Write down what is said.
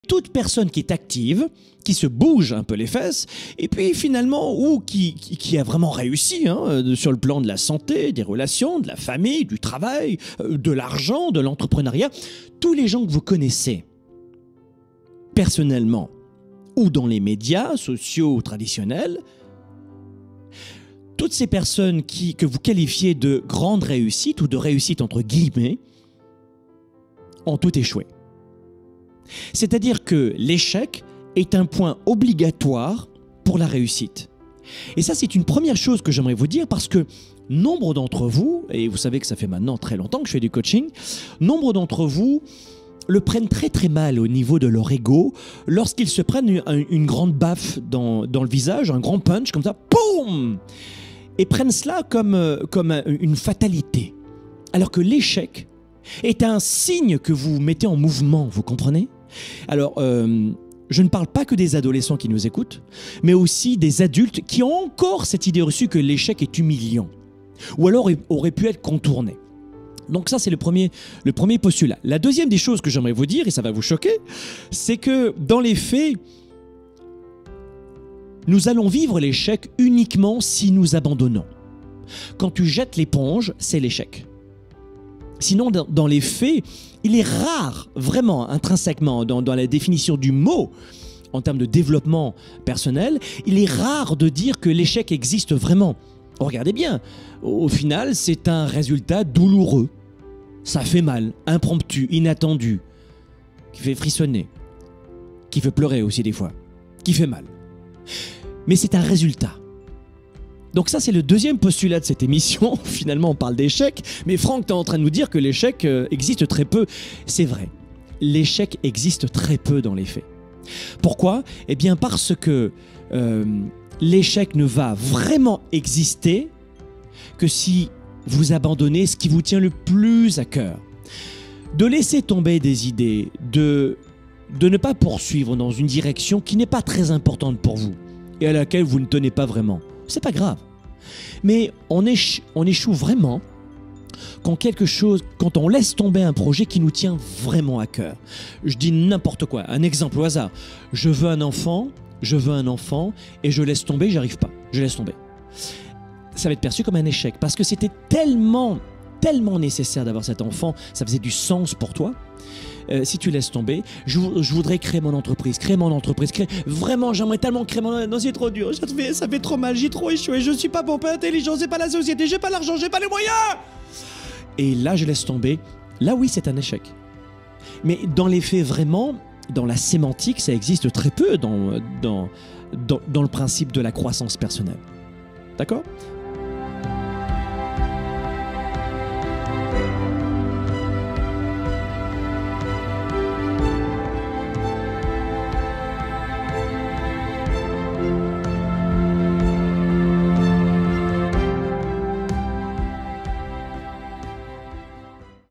Toute personne qui est active, qui se bouge un peu les fesses, et puis finalement, ou qui a vraiment réussi sur le plan de la santé, des relations, de la famille, du travail, de l'argent, de l'entrepreneuriat, tous les gens que vous connaissez, personnellement, ou dans les médias sociaux ou traditionnels, toutes ces personnes que vous qualifiez de grande réussite ou de réussite entre guillemets, ont tout échoué. C'est-à-dire que l'échec est un point obligatoire pour la réussite. Et ça, c'est une première chose que j'aimerais vous dire parce que nombre d'entre vous, et vous savez que ça fait maintenant très longtemps que je fais du coaching, nombre d'entre vous le prennent très très mal au niveau de leur ego lorsqu'ils se prennent une grande baffe dans le visage, un grand punch comme ça, boum, et prennent cela comme une fatalité. Alors que l'échec est un signe que vous mettez en mouvement, vous comprenez ? Alors, je ne parle pas que des adolescents qui nous écoutent, mais aussi des adultes qui ont encore cette idée reçue que l'échec est humiliant, ou alors aurait pu être contourné. Donc ça, c'est le premier postulat. La deuxième des choses que j'aimerais vous dire, et ça va vous choquer, c'est que dans les faits, nous allons vivre l'échec uniquement si nous abandonnons. Quand tu jettes l'éponge, c'est l'échec. Sinon, dans les faits, il est rare, vraiment, intrinsèquement, dans la définition du mot, en termes de développement personnel, il est rare de dire que l'échec existe vraiment. Regardez bien, au final, c'est un résultat douloureux. Ça fait mal, impromptu, inattendu, qui fait frissonner, qui fait pleurer aussi des fois, qui fait mal. Mais c'est un résultat. Donc ça, c'est le deuxième postulat de cette émission. Finalement, on parle d'échec. Mais Franck, tu es en train de nous dire que l'échec existe très peu. C'est vrai. L'échec existe très peu dans les faits. Pourquoi ? Eh bien, parce que l'échec ne va vraiment exister que si vous abandonnez ce qui vous tient le plus à cœur. De laisser tomber des idées, de ne pas poursuivre dans une direction qui n'est pas très importante pour vous et à laquelle vous ne tenez pas vraiment. C'est pas grave. Mais on échoue vraiment quand on laisse tomber un projet qui nous tient vraiment à cœur. Je dis n'importe quoi, un exemple au hasard. Je veux un enfant et je laisse tomber, j'arrive pas. Je laisse tomber. Ça va être perçu comme un échec parce que c'était tellement nécessaire d'avoir cet enfant, ça faisait du sens pour toi. Si tu laisses tomber, je voudrais créer mon entreprise. Vraiment, j'aimerais tellement créer mon... Non, c'est trop dur, ça fait trop mal, j'ai trop échoué, je suis pas bon, pas intelligent, c'est pas la société, j'ai pas l'argent, j'ai pas les moyens. Et là, je laisse tomber. Là, oui, c'est un échec. Mais dans les faits, vraiment, dans la sémantique, ça existe très peu dans le principe de la croissance personnelle. D'accord ?